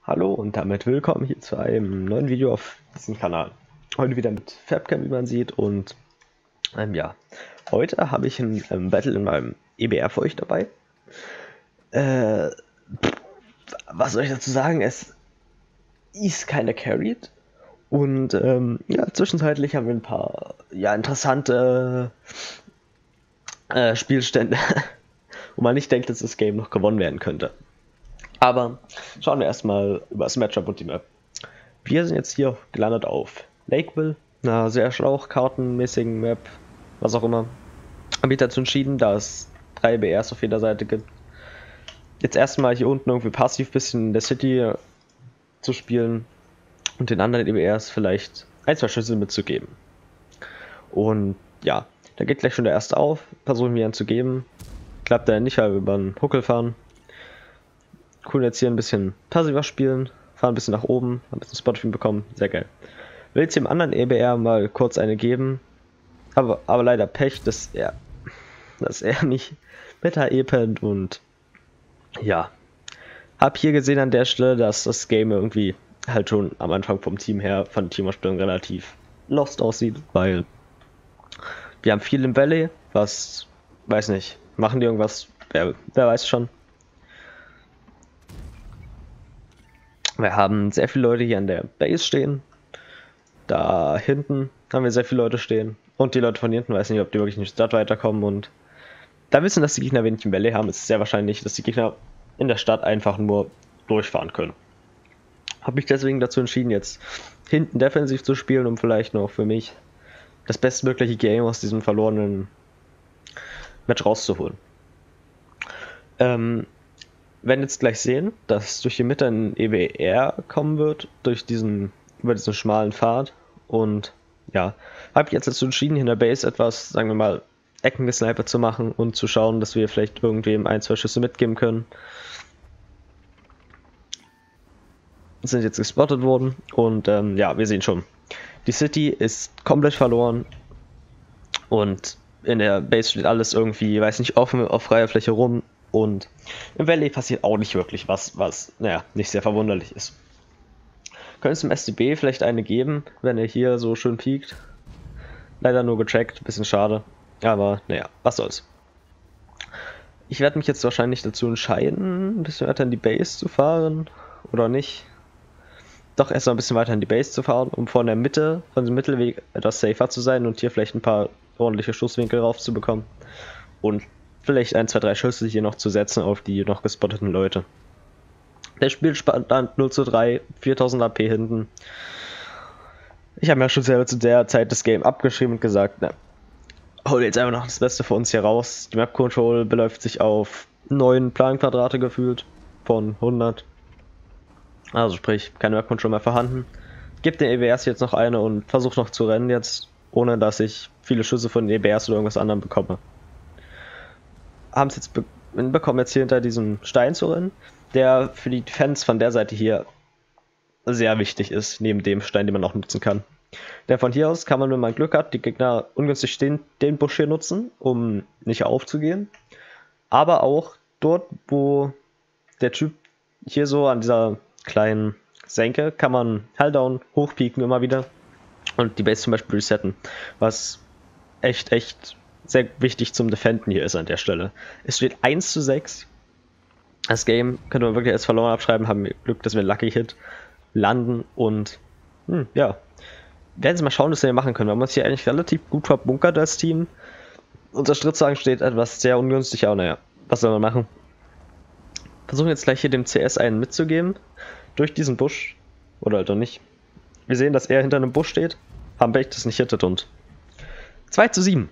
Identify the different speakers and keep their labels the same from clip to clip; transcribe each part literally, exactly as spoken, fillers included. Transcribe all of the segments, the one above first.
Speaker 1: Hallo und damit willkommen hier zu einem neuen Video auf diesem Kanal. Heute wieder mit Fabcam, wie man sieht, und ähm, ja, heute habe ich ein ähm, Battle in meinem E B R für euch dabei. Äh, was soll ich dazu sagen? Es ist keine Carried und ähm, ja, zwischenzeitlich haben wir ein paar ja, interessante äh, Spielstände, wo man nicht denkt, dass das Game noch gewonnen werden könnte. Aber schauen wir erstmal über das Matchup und die Map. Wir sind jetzt hier gelandet auf Lakeville, einer sehr schlauchkartenmäßigen Map, was auch immer. Haben mich dazu entschieden, da es drei B Rs auf jeder Seite gibt, jetzt erstmal hier unten irgendwie passiv ein bisschen in der City zu spielen und den anderen E B Rs vielleicht ein, zwei Schüsse mitzugeben. Und ja, da geht gleich schon der erste auf, versuchen wir ihn zu geben. Klappt er nicht, weil wir über den Huckel fahren. Cool, jetzt hier ein bisschen passiver spielen, fahren ein bisschen nach oben, ein bisschen Spotting bekommen, sehr geil. Will jetzt dem anderen E B R mal kurz eine geben, aber, aber leider Pech, dass er, dass er mich Meta epennt und ja, hab hier gesehen an der Stelle, dass das Game irgendwie halt schon am Anfang vom Team her, von der Teamausstellung relativ lost aussieht, weil wir haben viel im Valley, was, weiß nicht, machen die irgendwas, wer, wer weiß schon. Wir haben sehr viele Leute hier an der Base stehen. Da hinten haben wir sehr viele Leute stehen. Und die Leute von hinten, weiß nicht, ob die wirklich in die Stadt weiterkommen. Und da wissen, dass die Gegner wenig im Valley haben, ist es sehr wahrscheinlich, dass die Gegner in der Stadt einfach nur durchfahren können. Habe mich deswegen dazu entschieden, jetzt hinten defensiv zu spielen, um vielleicht noch für mich das bestmögliche Game aus diesem verlorenen Match rauszuholen. Ähm... Wir werden jetzt gleich sehen, dass durch die Mitte ein E B R kommen wird, durch diesen, über diesen schmalen Pfad. Und ja, habe ich jetzt dazu entschieden, hier in der Base etwas, sagen wir mal, Eckengesniper zu machen und zu schauen, dass wir vielleicht irgendwem ein, zwei Schüsse mitgeben können. Sind jetzt gespottet worden und ähm, ja, wir sehen schon, die City ist komplett verloren und in der Base steht alles irgendwie, weiß nicht, offen auf freier Fläche rum. Und im Valley passiert auch nicht wirklich was, was, naja, nicht sehr verwunderlich ist. Können es im S D B vielleicht eine geben, wenn er hier so schön piekt? Leider nur gecheckt, bisschen schade. Aber naja, was soll's. Ich werde mich jetzt wahrscheinlich dazu entscheiden, ein bisschen weiter in die Base zu fahren. Oder nicht. Doch erst noch ein bisschen weiter in die Base zu fahren, um von der Mitte, von dem Mittelweg etwas safer zu sein und hier vielleicht ein paar ordentliche Schusswinkel raufzubekommen. Und vielleicht ein, zwei, drei Schüsse hier noch zu setzen auf die noch gespotteten Leute. Der Spielstand null zu drei, viertausend A P hinten. Ich habe mir schon selber zu der Zeit das Game abgeschrieben und gesagt, na, hol jetzt einfach noch das Beste für uns hier raus. Die Map Control beläuft sich auf neun Planquadrate gefühlt von hundert. Also sprich, keine Map Control mehr vorhanden. Gib den E B Rs jetzt noch eine und versuche noch zu rennen jetzt, ohne dass ich viele Schüsse von den E B Rs oder irgendwas anderem bekomme. Haben es jetzt be bekommen, jetzt hier hinter diesem Stein zu rennen, der für die Fans von der Seite hier sehr wichtig ist, neben dem Stein, den man auch nutzen kann. Denn von hier aus kann man, wenn man Glück hat, die Gegner ungünstig stehen, den Busch hier nutzen, um nicht aufzugehen. Aber auch dort, wo der Typ hier so an dieser kleinen Senke, kann man Helldown hochpieken immer wieder und die Base zum Beispiel resetten, was echt, echt sehr wichtig zum Defenden hier ist an der Stelle. Es steht eins zu sechs. Das Game könnte man wirklich als verloren abschreiben, haben wir Glück, dass wir einen Lucky Hit landen und hm, ja, werden Sie mal schauen, was wir hier machen können. Wir haben uns hier eigentlich relativ gut verbunkert als Team. Unser Stritzwagen steht etwas sehr ungünstig, aber naja, was soll man machen? Versuchen jetzt gleich hier dem C S einen mitzugeben, durch diesen Busch, oder halt doch nicht. Wir sehen, dass er hinter einem Busch steht, haben Pech, das nicht hittet und zwei zu sieben.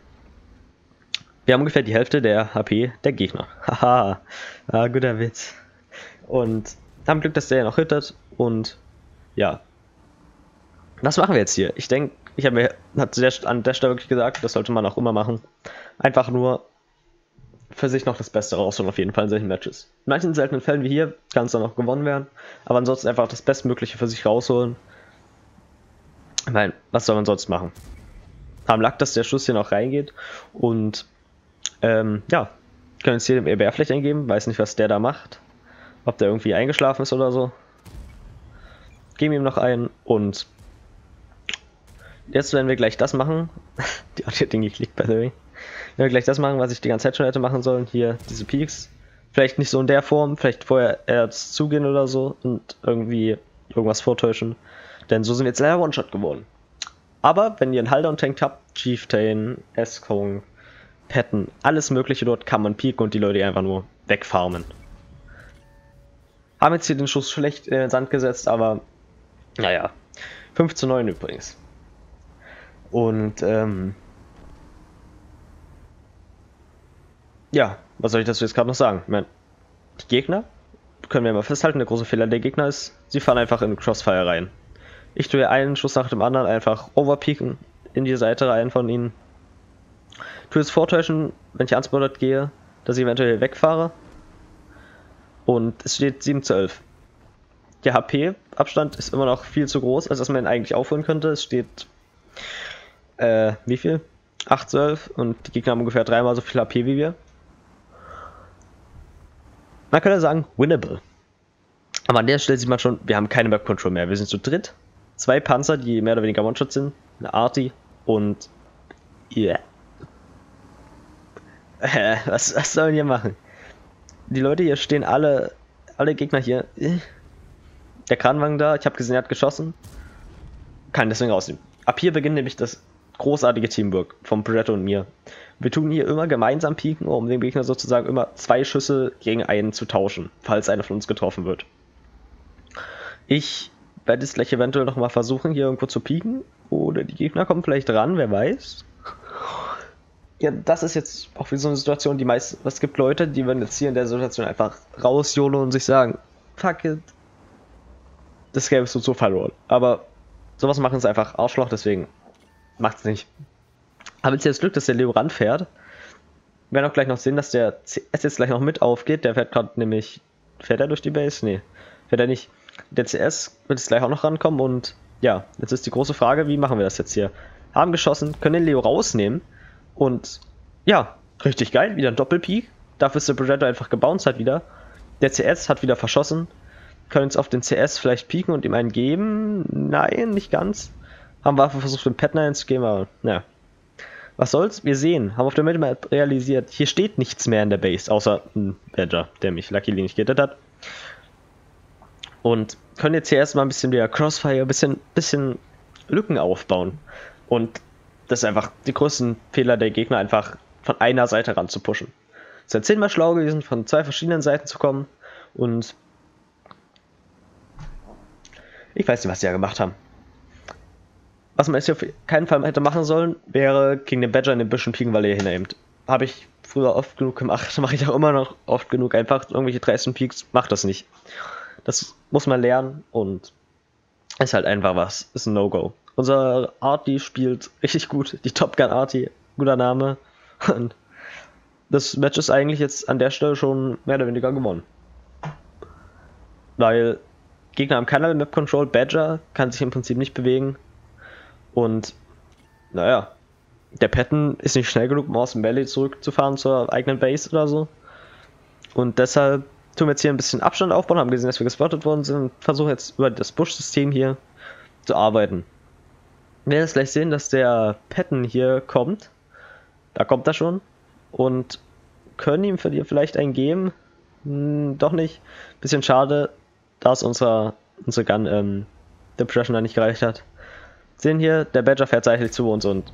Speaker 1: Wir haben ungefähr die Hälfte der H P der Gegner. Haha, ah, guter Witz. Und haben Glück, dass der noch hittet. Und ja. Was machen wir jetzt hier? Ich denke, ich habe mir hab an der Stelle wirklich gesagt, das sollte man auch immer machen. Einfach nur für sich noch das Beste rausholen, auf jeden Fall in solchen Matches. In manchen seltenen Fällen wie hier kann es dann auch gewonnen werden. Aber ansonsten einfach das Bestmögliche für sich rausholen. Ich meine, was soll man sonst machen? Haben Lack, dass der Schuss hier noch reingeht. Und Ähm, ja, können jetzt hier dem E B R vielleicht eingeben, weiß nicht, was der da macht. Ob der irgendwie eingeschlafen ist oder so. geben ihm noch einen und jetzt werden wir gleich das machen. Die hat Ding geklickt, by the way. Wenn wir gleich das machen, was ich die ganze Zeit schon hätte machen sollen. Hier, diese Peaks. Vielleicht nicht so in der Form, vielleicht vorher erst zugehen oder so und irgendwie irgendwas vortäuschen. Denn so sind wir jetzt leider One-Shot geworden. Aber wenn ihr einen Halter und Tank habt, Chieftain, S-Kong, Petten, alles mögliche dort kann man pieken und die Leute einfach nur wegfarmen. Haben jetzt hier den Schuss schlecht in den Sand gesetzt, aber naja. fünf zu neun übrigens. Und ähm, ja, was soll ich dazu jetzt gerade noch sagen? Ich meine, die Gegner, können wir mal festhalten, der große Fehler der Gegner ist, sie fahren einfach in Crossfire rein. Ich tue einen Schuss nach dem anderen einfach overpeaken in die Seite rein von ihnen. Tue es vortäuschen, wenn ich ans Bullet gehe, dass ich eventuell wegfahre. Und es steht sieben zu elf. Der H P-Abstand ist immer noch viel zu groß, als dass man ihn eigentlich aufholen könnte. Es steht, äh, wie viel? acht zu elf und die Gegner haben ungefähr dreimal so viel H P wie wir. Man könnte sagen, winnable. Aber an der Stelle sieht man schon, wir haben keine Map Control mehr. Wir sind zu dritt. Zwei Panzer, die mehr oder weniger One-Shot sind. Eine Arty und... Yeah. Äh, was, was sollen wir machen? Die Leute hier stehen alle... Alle Gegner hier... Der Kranwagen da, ich habe gesehen, er hat geschossen. Kann deswegen rausnehmen. Ab hier beginnt nämlich das großartige Teamwork von Bretto und mir. Wir tun hier immer gemeinsam pieken, um dem Gegner sozusagen immer zwei Schüsse gegen einen zu tauschen, falls einer von uns getroffen wird. Ich werde es gleich eventuell noch mal versuchen, hier irgendwo zu pieken. Oder die Gegner kommen vielleicht ran, wer weiß. Ja, das ist jetzt auch wie so eine Situation, die meist... Es gibt Leute, die werden jetzt hier in der Situation einfach rausjohlen und sich sagen, fuck it, das Game ist so verloren. Aber sowas machen sie einfach Arschloch, deswegen macht's nicht. Aber jetzt das Glück, dass der Leo ranfährt. Wir werden auch gleich noch sehen, dass der C S jetzt gleich noch mit aufgeht. Der fährt gerade nämlich... Fährt er durch die Base? Nee, fährt er nicht. Der C S wird jetzt gleich auch noch rankommen und ja, jetzt ist die große Frage, wie machen wir das jetzt hier? Haben geschossen, können den Leo rausnehmen und ja, richtig geil, wieder ein Doppelpeak. Dafür ist der Projector einfach gebounced halt wieder. Der C S hat wieder verschossen. Können jetzt auf den C S vielleicht pieken und ihm einen geben? Nein, nicht ganz. Haben wir versucht, den Petten einzugeben, aber naja. Was soll's? Wir sehen, haben auf der Minimap realisiert, hier steht nichts mehr in der Base, außer ein Badger, der mich luckily nicht gerettet hat. Und können jetzt hier erstmal ein bisschen wieder Crossfire, ein bisschen, bisschen Lücken aufbauen. Und das ist einfach die größten Fehler der Gegner, einfach von einer Seite ran zu pushen. Es ist zehnmal schlau gewesen, von zwei verschiedenen Seiten zu kommen. Und ich weiß nicht, was die da gemacht haben. Was man jetzt hier auf keinen Fall hätte machen sollen, wäre gegen den Badger in den Büschen pieken, weil er hier hineimt. Habe ich früher oft genug gemacht, mache ich auch immer noch oft genug. Einfach irgendwelche dreisten Peaks, macht das nicht. Das muss man lernen und ist halt einfach was. Ist ein No-Go. Unser Arty spielt richtig gut. Die Top Gun Arty, guter Name. Und das Match ist eigentlich jetzt an der Stelle schon mehr oder weniger gewonnen. Weil Gegner haben keinerlei Map Control. Badger kann sich im Prinzip nicht bewegen. Und naja, der Petten ist nicht schnell genug, um aus dem Valley zurückzufahren zur eigenen Base oder so. Und deshalb tun wir jetzt hier ein bisschen Abstand aufbauen, haben gesehen, dass wir gespottet worden sind und versuchen jetzt über das Bush-System hier zu arbeiten. Wir werden jetzt gleich sehen, dass der Petten hier kommt. Da kommt er schon. Und können ihm für die vielleicht einen geben? Hm, doch nicht. Bisschen schade, dass unser, unsere Gun ähm, Depression da nicht gereicht hat. Sehen hier, der Badger fährt seitlich zu uns und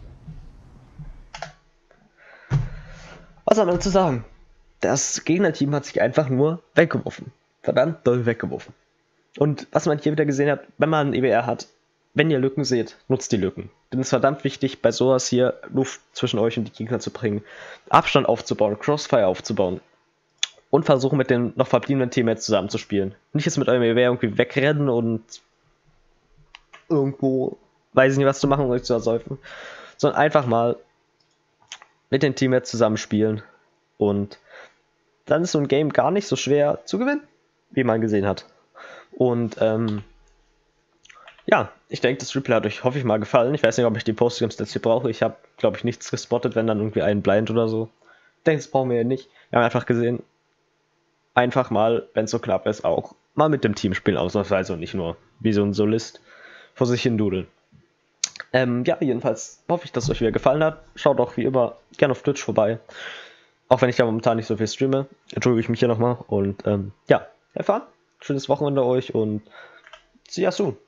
Speaker 1: was soll man dazu sagen? Das Gegnerteam hat sich einfach nur weggeworfen. Verdammt doll weggeworfen. Und was man hier wieder gesehen hat, wenn man ein E W R hat, wenn ihr Lücken seht, nutzt die Lücken. Denn es ist verdammt wichtig, bei sowas hier Luft zwischen euch und die Gegner zu bringen, Abstand aufzubauen, Crossfire aufzubauen und versuchen mit den noch verbliebenen Teammates zusammenzuspielen. Nicht jetzt mit eurem E W R irgendwie wegrennen und irgendwo, weiß ich nicht, was zu machen, um euch zu ersäufen, sondern einfach mal mit den Teammates zusammenspielen und dann ist so ein Game gar nicht so schwer zu gewinnen, wie man gesehen hat. Und ähm, ja, ich denke, das Replay hat euch, hoffe ich, mal gefallen. Ich weiß nicht, ob ich die Postgames jetzt hier brauche. Ich habe, glaube ich, nichts gespottet, wenn dann irgendwie ein Blind oder so. Ich denke, das brauchen wir ja nicht. Wir haben einfach gesehen, einfach mal, wenn es so knapp ist, auch mal mit dem Team spielen, ausnahmsweise und nicht nur wie so ein Solist vor sich hin dudeln. Ähm, ja, jedenfalls hoffe ich, dass es euch wieder gefallen hat. Schaut auch wie immer gerne auf Twitch vorbei. Auch wenn ich da momentan nicht so viel streame, entschuldige ich mich hier nochmal. Und ähm, ja, have fun. Schönes Wochenende euch und see you soon.